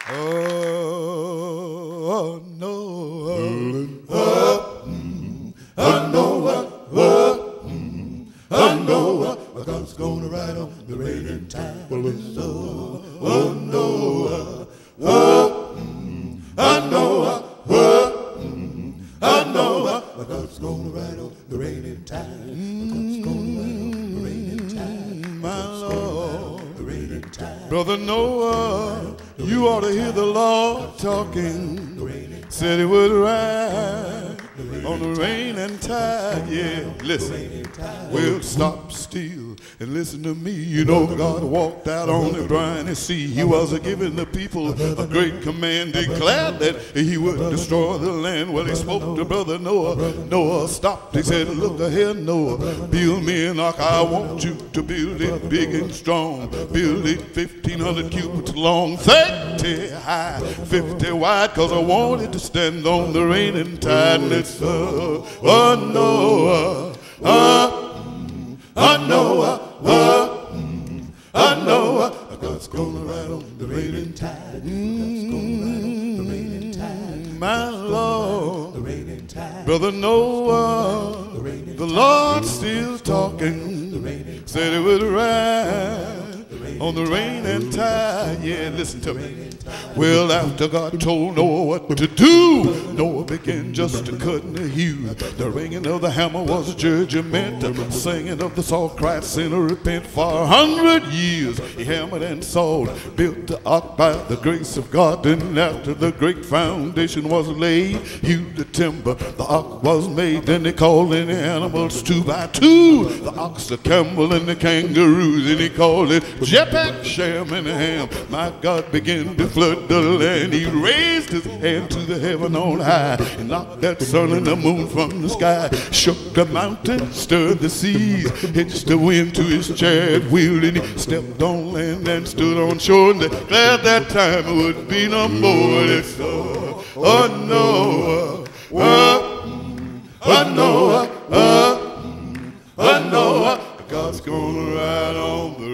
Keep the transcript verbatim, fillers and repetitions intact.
Oh, no. Oh, mm, I know what. Oh, mm, I know what. God's gonna ride on the raining tide. Oh, oh no. Oh, mm, I know what. Oh, mm, I know what. God's gonna ride on the raining tide. God's gonna ride on the raining tide. My Lord. The raining tide. Brother Noah, you ought to hear the Lord talking. Said he would ride on the rain and tide. Yeah, listen. Well, stop still and listen to me. You know God walked out on the briny sea. He was giving the people a great command, declared that he would destroy the land. Well, he spoke to brother Noah. Noah stopped. He said, look ahead, Noah. Build me an ark. I want you to build it big and strong. Build it fifteen hundred cubits long, thirty high, fifty wide, because I want it to stand on the raining tide. And it's, uh, oh, Noah, uh, I know, uh, I know, God's gonna ride on the raining tide. God's gonna ride on the raining tide. My Lord, the raining tide. Brother Noah, the Lord still talking. Said he would ride on the raining tide. Yeah, listen to me. Well, after God told Noah what to do, Noah began just to cut and hew. The ringing of the hammer was a judgment. The singing of the saw cried, sinner repent. For a hundred years he hammered and sawed, built the ark by the grace of God. And after the great foundation was laid, hewed the timber, the ark was made. Then they called in the animals two by two, the ox, the camel, and the kangaroo. Then he called it Japheth, Shem, and Ham. My God began to flood the land. He raised his hand to the heaven on high and knocked that sun and the moon from the sky, shook the mountain, stirred the seas, hitched the wind to his chariot wheel, and he stepped on land and stood on shore and declared that time it would be no more. And it's oh, oh no, oh, oh no, oh, oh no, God's gonna ride on the